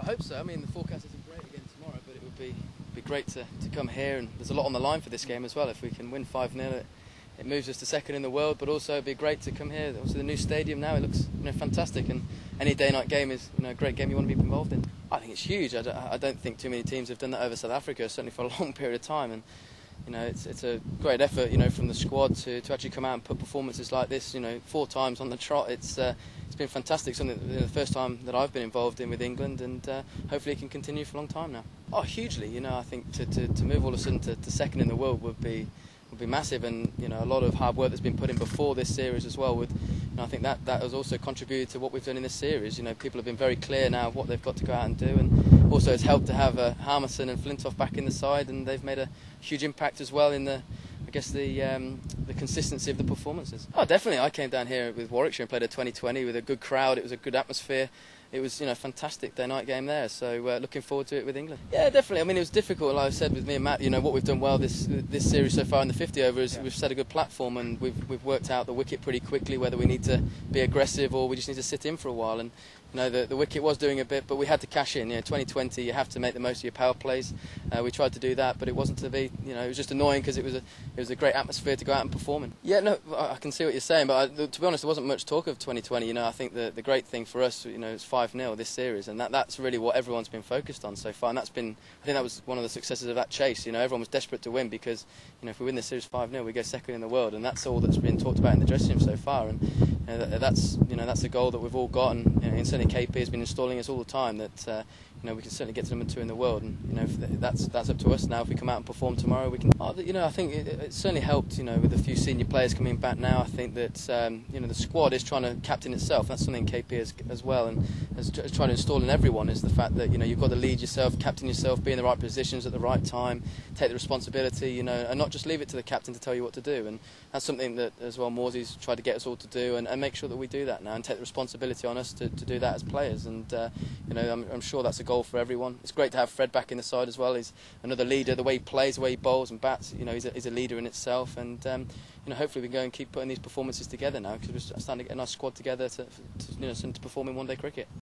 hope so. I mean, the forecast isn't great again tomorrow, but it would be great to come here, and there's a lot on the line for this game as well. If we can win 5-0, it moves us to second in the world, but also it'd be great to come here. Obviously, the new stadium now, it looks fantastic, and any day-night game is a great game you want to be involved in. I think it's huge. I don't think too many teams have done that over South Africa, certainly for a long period of time, and it's a great effort, from the squad to actually come out and put performances like this, 4 times on the trot. It's been fantastic, something the first time that I've been involved in with England, and hopefully it can continue for a long time now. Oh, hugely. I think to move all of a sudden to second in the world would be massive, and a lot of hard work that's been put in before this series as well. I think that has also contributed to what we've done in this series. People have been very clear now of what they've got to go out and do, and also it's helped to have Harmison and Flintoff back in the side, and they've made a huge impact as well in the consistency of the performances. Oh, definitely. I came down here with Warwickshire and played a 2020 with a good crowd. It was a good atmosphere. It was a fantastic day-night game there, so looking forward to it with England. Yeah, definitely. I mean, it was difficult, like I said, with me and Matt. What we've done well this series so far in the 50 over is we've set a good platform, and we've worked out the wicket pretty quickly, whether we need to be aggressive or we just need to sit in for a while. And the wicket was doing a bit, but we had to cash in. 2020, you have to make the most of your power plays. We tried to do that, but it wasn't to be. It was just annoying because it was a great atmosphere to go out and perform in. Yeah, no, I can see what you're saying, but to be honest, there wasn't much talk of 2020. I think the great thing for us, is 5-0 this series, and that's really what everyone's been focused on so far. And I think that was one of the successes of that chase. Everyone was desperate to win because, if we win this series 5-0, we go second in the world, and that's all that's been talked about in the dressing room so far. And that's a goal that we've all got, and certainly KP has been installing us all the time that we can certainly get to number 2 in the world, and that's up to us now. If we come out and perform tomorrow, we can. I think it certainly helped. With a few senior players coming back now, I think that the squad is trying to captain itself. That's something KP has as well, and has tried to install in everyone, is the fact that you've got to lead yourself, captain yourself, be in the right positions at the right time, take the responsibility, and not just leave it to the captain to tell you what to do. And that's something that as well Morsey's tried to get us all to do, and make sure that we do that now and take the responsibility on us to do that as players. And I'm sure that's a goal for everyone. It's great to have Fred back in the side as well. He's another leader. The way he plays, the way he bowls and bats, he's a leader in itself. And hopefully we can go and keep putting these performances together now, because we're starting to get a nice squad together to perform in one-day cricket.